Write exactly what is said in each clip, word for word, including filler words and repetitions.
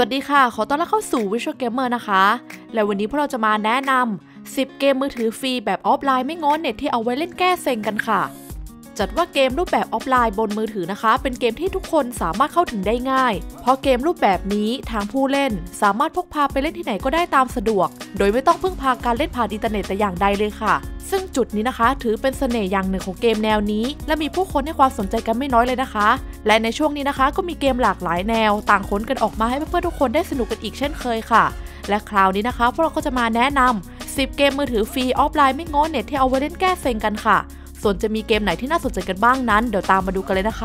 สวัสดีค่ะขอต้อนรับเข้าสู่ Visual Gamer นะคะและวันนี้พวกเราจะมาแนะนำสิบเกมมือถือฟรีแบบออฟไลน์ไม่ง้อเน็ตที่เอาไว้เล่นแก้เซ็งกันค่ะจัดว่าเกมรูปแบบออฟไลน์บนมือถือนะคะเป็นเกมที่ทุกคนสามารถเข้าถึงได้ง่ายเพราะเกมรูปแบบนี้ทางผู้เล่นสามารถพกพาไปเล่นที่ไหนก็ได้ตามสะดวกโดยไม่ต้องพึ่งพาการเล่นผ่านอินเทอร์เน็ตแต่อย่างใดเลยค่ะซึ่งจุดนี้นะคะถือเป็นเสน่ห์อย่างหนึ่งของเกมแนวนี้และมีผู้คนให้ความสนใจกันไม่น้อยเลยนะคะและในช่วงนี้นะคะก็มีเกมหลากหลายแนวต่างค้นกันออกมาให้เพื่อนๆทุกคนได้สนุกกันอีกเช่นเคยค่ะและคราวนี้นะคะพวกเราก็จะมาแนะนำสิบเกมมือถือฟรีออฟไลน์ไม่ง้อเน็ตที่เอาไว้เล่นแก้เซ็งกันค่ะส่วนจะมีเกมไหนที่น่าสนใจกันบ้างนั้นเดี๋ยวตามมาดูกันเลยนะคะ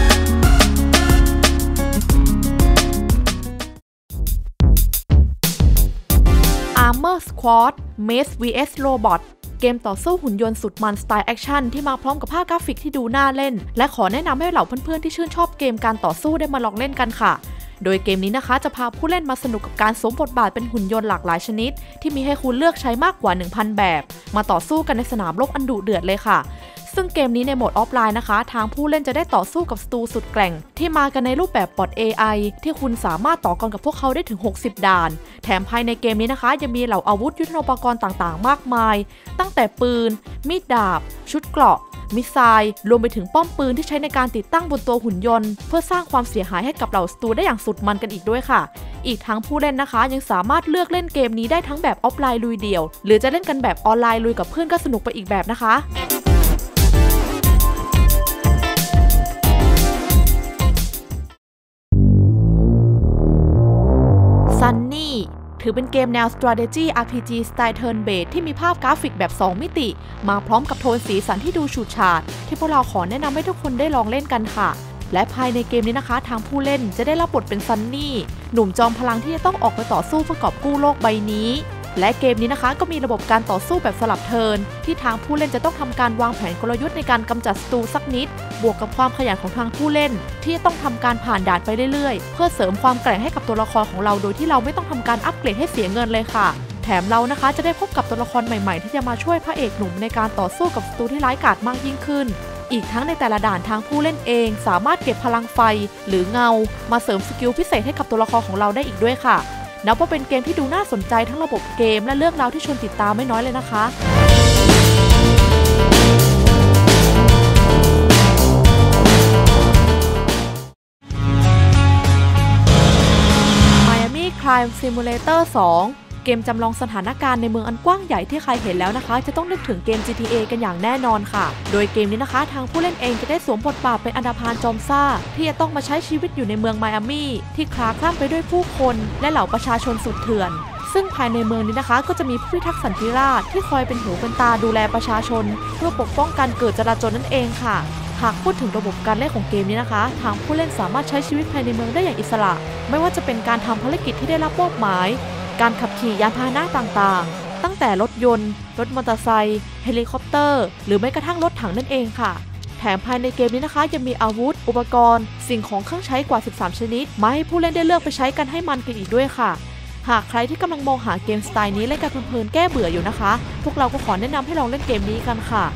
Armor Squad Maze วี เอส Robot เกมต่อสู้หุ่นยนต์สุดมันสไตล์แอคชั่นที่มาพร้อมกับภาพกราฟิกที่ดูน่าเล่นและขอแนะนำให้เหล่าเพื่อนๆที่ชื่นชอบเกมการต่อสู้ได้มาลองเล่นกันค่ะโดยเกมนี้นะคะจะพาผู้เล่นมาสนุกกับการสวมบทบาทเป็นหุ่นยนต์หลากหลายชนิดที่มีให้คุณเลือกใช้มากกว่า หนึ่งพัน แบบมาต่อสู้กันในสนามรบอันดุเดือดเลยค่ะซึ่งเกมนี้ในโหมดออฟไลน์นะคะทางผู้เล่นจะได้ต่อสู้กับศัตรูสุดแกร่งที่มากันในรูปแบบบอท เอ ไอ ที่คุณสามารถต่อกรกับพวกเขาได้ถึงหกสิบด่านแถมภายในเกมนี้นะคะยังมีเหล่าอาวุธยุทโธปกรณ์ต่างๆมากมายตั้งแต่ปืนมีดดาบชุดเกราะมิสไซล์รวมไปถึงป้อมปืนที่ใช้ในการติดตั้งบนตัวหุ่นยนต์เพื่อสร้างความเสียหายให้กับเหล่าศัตรูได้อย่างสุดมันกันอีกด้วยค่ะอีกทั้งผู้เล่นนะคะยังสามารถเลือกเล่นเกมนี้ได้ทั้งแบบออฟไลน์ลุยเดี่ยวหรือจะเล่นกันแบบออนไลน์ลุยกับเพื่อนก็สนุกไปอีกแบบนะคะซันนี่ถือเป็นเกมแนว strategy อาร์ พี จี สไตล์ turn based ที่มีภาพกราฟิกแบบสองมิติมาพร้อมกับโทนสีสันที่ดูฉูดฉาดที่พวกเราขอแนะนำให้ทุกคนได้ลองเล่นกันค่ะและภายในเกมนี้นะคะทางผู้เล่นจะได้รับบทเป็นซันนี่หนุ่มจอมพลังที่จะต้องออกไปต่อสู้เพื่อกอบกู้โลกใบนี้และเกมนี้นะคะก็มีระบบการต่อสู้แบบสลับเทิร์นที่ทางผู้เล่นจะต้องทำการวางแผนกลยุทธ์ในการกำจัดศัตรูสักนิดบวกกับความขยันของทางผู้เล่นที่จะต้องทำการผ่านด่านไปเรื่อยๆเพื่อเสริมความแกร่งให้กับตัวละครของเราโดยที่เราไม่ต้องทำการอัปเกรดให้เสียเงินเลยค่ะแถมเรานะคะจะได้พบกับตัวละครใหม่ๆที่จะมาช่วยพระเอกหนุ่มในการต่อสู้กับศัตรูที่ร้ายกาจมากยิ่งขึ้นอีกทั้งในแต่ละด่านทางผู้เล่นเองสามารถเก็บพลังไฟหรือเงามาเสริมสกิลพิเศษให้กับตัวละครของเราได้อีกด้วยค่ะนับว่าเป็นเกมที่ดูน่าสนใจทั้งระบบเกมและเรื่องราวที่ชวนติดตามไม่น้อยเลยนะคะ Miami Crime Simulator สองเกมจำลองสถานการณ์ในเมืองอันกว้างใหญ่ที่ใครเห็นแล้วนะคะจะต้องนึกถึงเกม จี ที เอ กันอย่างแน่นอนค่ะโดยเกมนี้นะคะทางผู้เล่นเองจะได้สวมบทบาทเป็นอันธพาลจอมซ่าที่จะต้องมาใช้ชีวิตอยู่ในเมืองไมอามี่ที่คลาคล่ำไปด้วยผู้คนและเหล่าประชาชนสุดเถื่อนซึ่งภายในเมืองนี้นะคะก็จะมีผู้พิทักษ์สันติราษฎร์ที่คอยเป็นหูเป็นตาดูแลประชาชนเพื่อปกป้องการเกิดจลาจลนั่นเองค่ะหากพูดถึงระบบการเล่นของเกมนี้นะคะทางผู้เล่นสามารถใช้ชีวิตภายในเมืองได้อย่างอิสระไม่ว่าจะเป็นการทำภารกิจที่ได้รับมอบหมายการขับขี่ยานพาหนะต่างๆตั้งแต่รถยนต์รถมอเตอร์ไซค์เฮลิคอปเตอร์หรือแม้กระทั่งรถถังนั่นเองค่ะแถมภายในเกมนี้นะคะยังมีอาวุธอุปกรณ์สิ่งของเครื่องใช้กว่าสิบสามชนิดมาให้ผู้เล่นได้เลือกไปใช้กันให้มันกันอีกด้วยค่ะหากใครที่กำลังมองหาเกมสไตล์นี้เล่นกันเพลินๆแก้เบื่ออยู่นะคะพวกเราก็ขอแนะนำให้ลองเล่นเกมนี้กันค่ะ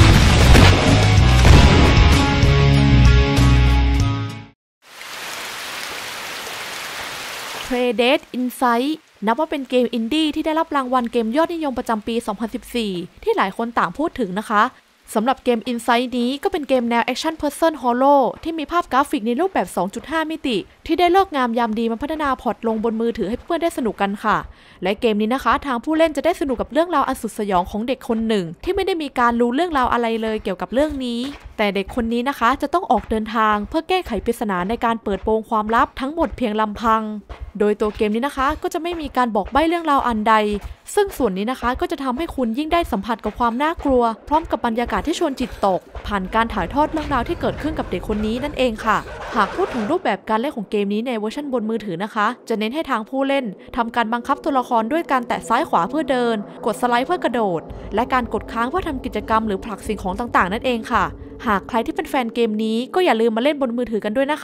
Predate Insight นับว่าเป็นเกมอินดี้ที่ได้รับรางวัลเกมยอดนิยมประจำปี สองพันสิบสี่ ที่หลายคนต่างพูดถึงนะคะสำหรับเกม Insight นี้ก็เป็นเกมแนว Action Person Horror ที่มีภาพกราฟิกในรูปแบบ สองจุดห้า มิติที่ได้เลิกงามยามดีมาพัฒนาพอร์ตลงบนมือถือให้เพื่อนได้สนุกกันค่ะและเกมนี้นะคะทางผู้เล่นจะได้สนุกกับเรื่องราวอันสุดสยองของเด็กคนหนึ่งที่ไม่ได้มีการรู้เรื่องราวอะไรเลยเกี่ยวกับเรื่องนี้แต่เด็กคนนี้นะคะจะต้องออกเดินทางเพื่อแก้ไขปริศนาในการเปิดโปงความลับทั้งหมดเพียงลำพังโดยตัวเกมนี้นะคะก็จะไม่มีการบอกใบ้เรื่องราวอันใดซึ่งส่วนนี้นะคะก็จะทำให้คุณยิ่งได้สัมผัสกับความน่ากลัวพร้อมกับบรรยากาศที่ชวนจิตตกผ่านการถ่ายทอดเรื่องราวที่เกิดขึ้นกับเด็กคนนี้นั่นเองค่ะหากพูดถึงรูปแบบการเล่นของเกมนี้ในเวอร์ชันบนมือถือนะคะจะเน้นให้ทางผู้เล่นทำการบังคับตัวละครด้วยการแตะซ้ายขวาเพื่อเดินกดสไลด์เพื่อกระโดดและการกดค้างเพื่อทำกิจกรรมหรือผลักสิ่งของต่างๆนั่นเองค่ะหากใครที่เป็นแฟนเกมนี้ก็อย่าลืมมาเล่นบนมือถือกันด้วยนะคะ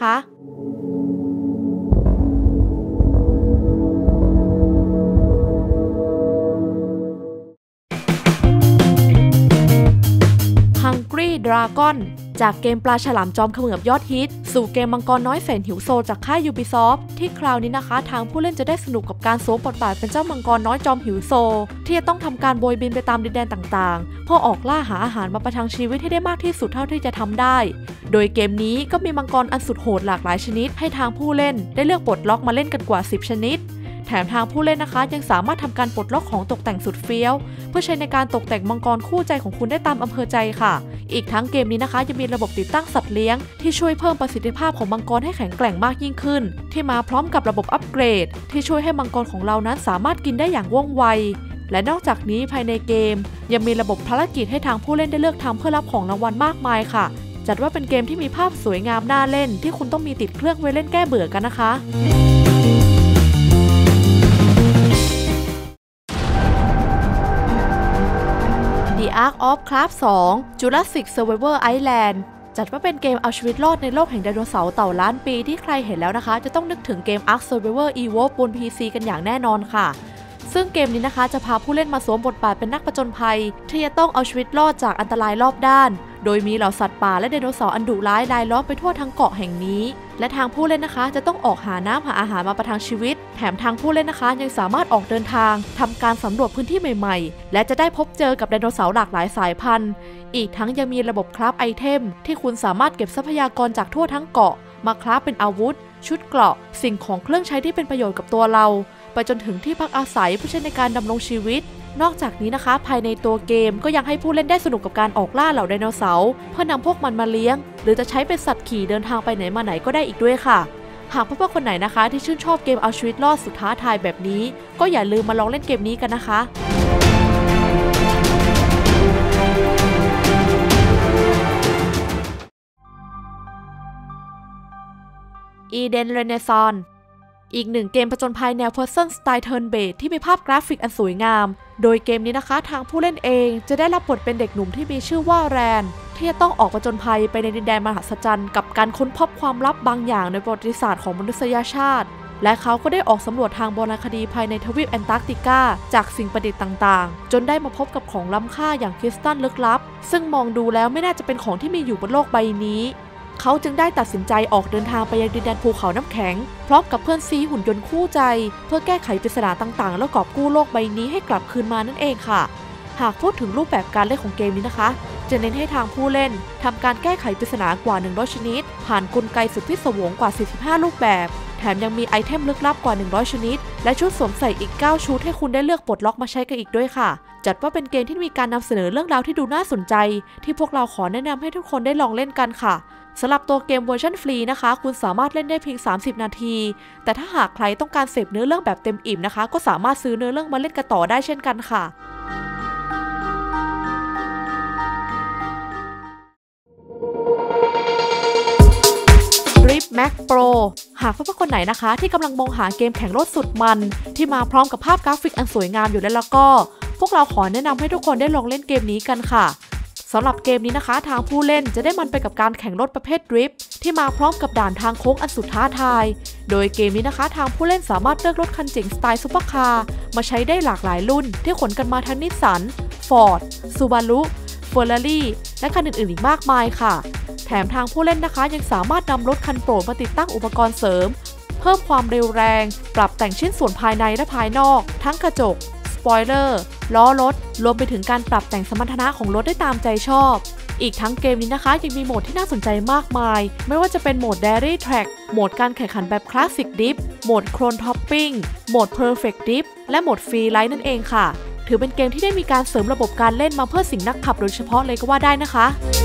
Hungry Dragon จากเกมปลาฉลามจอมเขมือบยอดฮิตสู่เกมมังกรน้อยแสนหิวโซจากค่าย Ubisoft ที่คราวนี้นะคะทางผู้เล่นจะได้สนุกกับการสวมบทบาทเป็นเจ้ามังกรน้อยจอมหิวโซที่จะต้องทำการโบยบินไปตามดินแดนต่างๆเพื่อออกล่าหาอาหารมาประทังชีวิตให้ได้มากที่สุดเท่าที่จะทำได้โดยเกมนี้ก็มีมังกรอันสุดโหดหลากหลายชนิดให้ทางผู้เล่นได้เลือกปลดล็อกมาเล่นกันกว่าสิบชนิดแถมทางผู้เล่นนะคะยังสามารถทำการปลดล็อกของตกแต่งสุดเฟี้ยวเพื่อใช้ในการตกแต่งมังกรคู่ใจของคุณได้ตามอำเภอใจค่ะอีกทั้งเกมนี้นะคะยังมีระบบติดตั้งสัตว์เลี้ยงที่ช่วยเพิ่มประสิทธิภาพของมังกรให้แข็งแกร่งมากยิ่งขึ้นที่มาพร้อมกับระบบอัปเกรดที่ช่วยให้มังกรของเรานั้นสามารถกินได้อย่างว่องไวและนอกจากนี้ภายในเกมยังมีระบบภารกิจให้ทางผู้เล่นได้เลือกทำเพื่อรับของรางวัลมากมายค่ะจัดว่าเป็นเกมที่มีภาพสวยงามน่าเล่นที่คุณต้องมีติดเครื่องไว้เล่นแก้เบื่อกันนะคะ The Ark of Craft สอง Jurassic Survivor Island จัดว่าเป็นเกมเอาชีวิตรอดในโลกแห่งไดโนเสาร์เต่าล้านปีที่ใครเห็นแล้วนะคะจะต้องนึกถึงเกม Ark Survivor Evolved บน พี ซี กันอย่างแน่นอนค่ะซึ่งเกมนี้นะคะจะพาผู้เล่นมาสวมบทบาทเป็นนักผจญภัยที่จะต้องเอาชีวิตรอดจากอันตรายรอบด้านโดยมีเหล่าสัตว์ป่าและไดโนเสาร์อันดุร้ายรายล้อมไปทั่วทั้งเกาะแห่งนี้และทางผู้เล่นนะคะจะต้องออกหาน้ำหาอาหารมาประทังชีวิตแถมทางผู้เล่นนะคะยังสามารถออกเดินทางทำการสำรวจพื้นที่ใหม่ๆและจะได้พบเจอกับไดโนเสาร์หลากหลายสายพันธุ์อีกทั้งยังมีระบบคราฟไอเทมที่คุณสามารถเก็บทรัพยากรจากทั่วทั้งเกาะมาคราฟเป็นอาวุธชุดเกราะสิ่งของเครื่องใช้ที่เป็นประโยชน์กับตัวเราไปจนถึงที่พักอาศัยเพื่อใช้ในการดำรงชีวิตนอกจากนี้นะคะภายในตัวเกมก็ยังให้ผู้เล่นได้สนุกกับการออกล่าเหล่าไดโนเสาร์เพื่อนำพวกมันมาเลี้ยงหรือจะใช้เป็นสัตว์ขี่เดินทางไปไหนมาไหนก็ได้อีกด้วยค่ะหากเพื่อนๆคนไหนนะคะที่ชื่นชอบเกมเอาชีวิตรอดสุดท้าทายแบบนี้ก็อย่าลืมมาลองเล่นเกมนี้กันนะคะ Eden Renaissanceอีกหนึ่งเกมผจญภัยแนว Person Style Turn Based ที่มีภาพกราฟิกอันสวยงามโดยเกมนี้นะคะทางผู้เล่นเองจะได้รับบทเป็นเด็กหนุ่มที่มีชื่อว่าแรนที่จะต้องออกผจญภัยไปในดินแดนมหัศจรรย์กับการค้นพบความลับบางอย่างในประวัติศาสตร์ของมนุษยชาติและเขาก็ได้ออกสำรวจทางโบราณคดีภายในทวีปแอนตาร์กติกาจากสิ่งประดิษฐ์ต่างๆจนได้มาพบกับของล้ำค่าอย่างคริสตัลลึกลับซึ่งมองดูแล้วไม่น่าจะเป็นของที่มีอยู่บนโลกใบนี้เขาจึงได้ตัดสินใจออกเดินทางไปยังดินแดนภูเขาน้ำแข็งพร้อมกับเพื่อนซีหุ่นยนต์คู่ใจเพื่อแก้ไขปริศนาต่างๆแล้วกอบกู้โลกใบนี้ให้กลับคืนมานั่นเองค่ะหากพูดถึงรูปแบบการเล่นของเกมนี้นะคะจะเน้นให้ทางผู้เล่นทำการแก้ไขปริศนากว่าหนึ่งร้อยชนิดผ่านกลไกสุดพิศวงกว่าสี่สิบห้ารูปแบบแถมยังมีไอเทมลึกลับกว่าหนึ่งร้อยชนิดและชุดสวมใส่อีกเก้าชุดให้คุณได้เลือกปลดล็อกมาใช้กันอีกด้วยค่ะจัดว่าเป็นเกมที่มีการนำเสนอเรื่องราวที่ดูน่าสนใจที่พวกเราขอแนะนำให้ทุกคนได้ลองเล่นกันค่ะสำหรับตัวเกมเวอร์ชันฟรีนะคะคุณสามารถเล่นได้เพียงสามสิบนาทีแต่ถ้าหากใครต้องการเสพเนื้อเรื่องแบบเต็มอิ่มนะคะก็สามารถซื้อเนื้อเรื่องมาเล่นกันต่อได้เช่นกันค่ะ Drift Max Pro หากเพื่อนๆคนไหนนะคะที่กำลังมองหาเกมแข่งรถสุดมันที่มาพร้อมกับภาพกราฟิกอันสวยงามอยู่แล้วก็พวกเราขอแนะนำให้ทุกคนได้ลองเล่นเกมนี้กันค่ะสำหรับเกมนี้นะคะทางผู้เล่นจะได้มันไปกับการแข่งรถประเภทดริฟท์ที่มาพร้อมกับด่านทางโค้งอันสุดท้าทายโดยเกมนี้นะคะทางผู้เล่นสามารถเลือกรถคันเจ๋งสไตล์ซุปเปอร์คาร์มาใช้ได้หลากหลายรุ่นที่ขนกันมาทั้งนิสสัน ฟอร์ด ซูบารุ เฟอร์รารี่และคันอื่นๆอีกมากมายค่ะแถมทางผู้เล่นนะคะยังสามารถนำรถคันโปรดมาติดตั้งอุปกรณ์เสริมเพิ่มความเร็วแรงปรับแต่งชิ้นส่วนภายในและภายนอกทั้งกระจกสปอยเลอร์ล้อรถรวมไปถึงการปรับแต่งสมรรถนะของรถได้ตามใจชอบอีกทั้งเกมนี้นะคะยังมีโหมดที่น่าสนใจมากมายไม่ว่าจะเป็นโหมด Dairy Track โหมดการแข่งขันแบบ Classic Dip โหมด Clone Topping โหมด Perfect Dip และโหมด Free Ride นั่นเองค่ะถือเป็นเกมที่ได้มีการเสริมระบบการเล่นมาเพื่อสิ่งนักขับโดยเฉพาะเลยก็ว่าได้นะคะ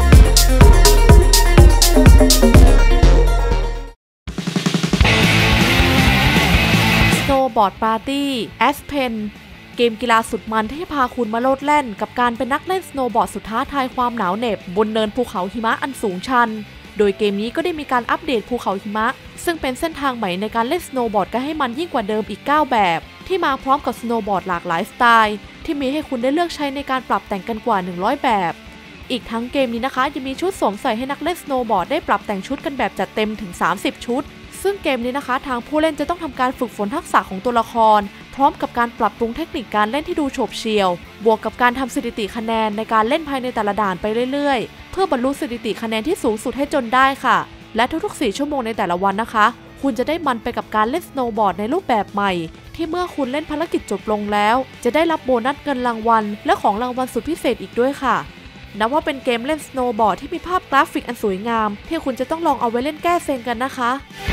Snowboard Party Aspen เกมกีฬาสุดมันที่พาคุณมาโลดแล่นกับการเป็นนักเล่นสโนว์บอร์ดสุดท้าทายความหนาวเหน็บบนเนินภูเขาหิมะอันสูงชันโดยเกมนี้ก็ได้มีการอัปเดตภูเขาหิมะซึ่งเป็นเส้นทางใหม่ในการเล่นสโนว์บอร์ดกันให้มันยิ่งกว่าเดิมอีกเก้าแบบที่มาพร้อมกับสโนว์บอร์ดหลากหลายสไตล์ที่มีให้คุณได้เลือกใช้ในการปรับแต่งกันกว่าหนึ่งร้อยแบบอีกทั้งเกมนี้นะคะยังมีชุดสวมใส่ให้นักเล่นสโนว์บอร์ดได้ปรับแต่งชุดกันแบบจัดเต็มถึงสามสิบชุดซึ่งเกมนี้นะคะทางผู้เล่นจะต้องทำการฝึกฝนทักษะของตัวละครพร้อมกับการปรับปรุงเทคนิคการเล่นที่ดูโฉบเฉี่ยวบวกกับการทำสถิติคะแนนในการเล่นภายในแต่ละด่านไปเรื่อยๆเพื่อพื่อบรรลุสถิติคะแนนที่สูงสุดให้จนได้ค่ะและทุกๆสี่ชั่วโมงในแต่ละวันนะคะคุณจะได้มันไปกับการเล่นสโนว์บอร์ดในรูปแบบใหม่ที่เมื่อคุณเล่นภารกิจจบลงแล้วจะได้รับโบนัสเงินรางวัลและของรางวัลสุดพิเศษอีกด้วยค่ะนับว่าเป็นเกมเล่นสโนว์บอร์ดที่มีภาพกราฟิกอันสวยงามที่คุณจะต้องลองเอาไว้เล่นแก้เซ็งกันนะคะ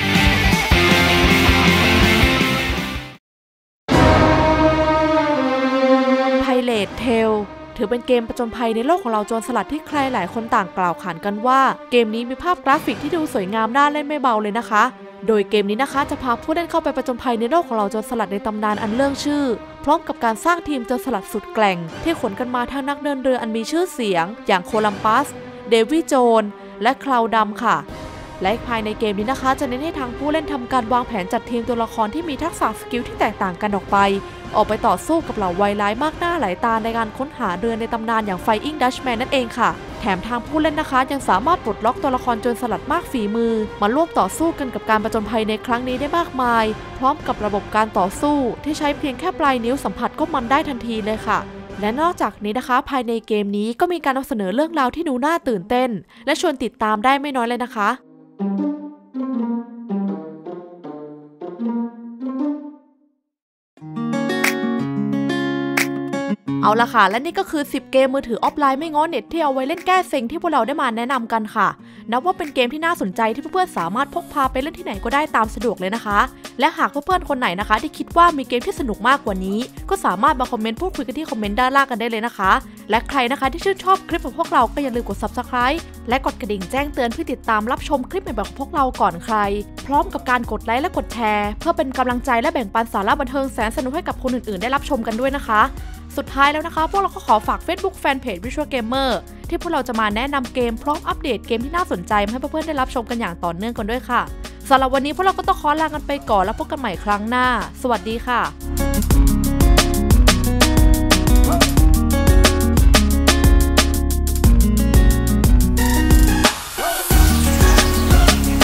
Pirate Tale ถือเป็นเกมผจญภัยในโลกของเราโจรสลัดที่ใครหลายคนต่างกล่าวขานกันว่าเกมนี้มีภาพกราฟิกที่ดูสวยงามน่าเล่นไม่เบาเลยนะคะโดยเกมนี้นะคะจะพาผู้เล่นเข้าไปผจญภัยในโลกของเราโจรสลัดในตำนานอันเรื่องชื่อพร้อมกับการสร้างทีมโจรสลัดสุดแกร่งที่ขนกันมาทั้งนักเดินเรืออันมีชื่อเสียงอย่างโคลัมปัสเดวิดโจนและคลาวดำค่ะและภายในเกมนี้นะคะจะเน้นให้ทางผู้เล่นทำการวางแผนจัดทีมตัวละครที่มีทักษะสกิลที่แตกต่างกันออกไปออกไปต่อสู้กับเหล่าวัยร้ายมากหน้าหลายตาในการค้นหาเรือในตำนานอย่าง Flying Dutchman นั่นเองค่ะแถมทางผู้เล่นนะคะยังสามารถปลดล็อกตัวละครโจรสลัดมากฝีมือมาร่วมต่อสู้กันกับการผจญภัยในครั้งนี้ได้มากมายพร้อมกับระบบการต่อสู้ที่ใช้เพียงแค่ปลายนิ้วสัมผัสก็มันได้ทันทีเลยค่ะและนอกจากนี้นะคะภายในเกมนี้ก็มีการนำเสนอเรื่องราวที่ดูน่าตื่นเต้นและชวนติดตามได้ไม่น้อยเลยนะคะเอาละค่ะและนี่ก็คือสิบเกมมือถือออฟไลน์ไม่ง้อเน็ตที่เอาไว้เล่นแก้เซ็งที่พวกเราได้มาแนะนำกันค่ะนับว่าเป็นเกมที่น่าสนใจที่เพื่อนๆสามารถพกพาไปเล่นที่ไหนก็ได้ตามสะดวกเลยนะคะและหากเพื่อนๆคนไหนนะคะที่คิดว่ามีเกมที่สนุกมากกว่านี้ก็สามารถมาคอมเมนต์พูดคุยกันที่คอมเมนต์ด้านล่างกันได้เลยนะคะและใครนะคะที่ชื่นชอบคลิปของพวกเราก็อย่าลืมกด ซับสไครบ์ และกดกระดิ่งแจ้งเตือนเพื่อติดตามรับชมคลิปใหม่ๆของพวกเราก่อนใครพร้อมกับการกดไลค์และกดแชร์เพื่อเป็นกำลังใจและแบ่งปันสาระบันเทิงแสนสนุกให้กับคนอื่นๆได้รับชมกันด้วยนะคะสุดท้ายแล้วนะคะพวกเราก็ขอฝาก Facebook Fanpage Visual Gamer ที่พวกเราจะมาแนะนำเกมพร้อมอัปเดตเกมที่น่าสนใจมาให้เพื่อนๆได้รับชมกันอย่างต่อเนื่องกันด้วยค่ะสำหรับวันนี้พวกเราก็ต้องขอลากันไปก่อนแล้วพบกันใหม่ครั้งหน้าสวัสดีค่ะ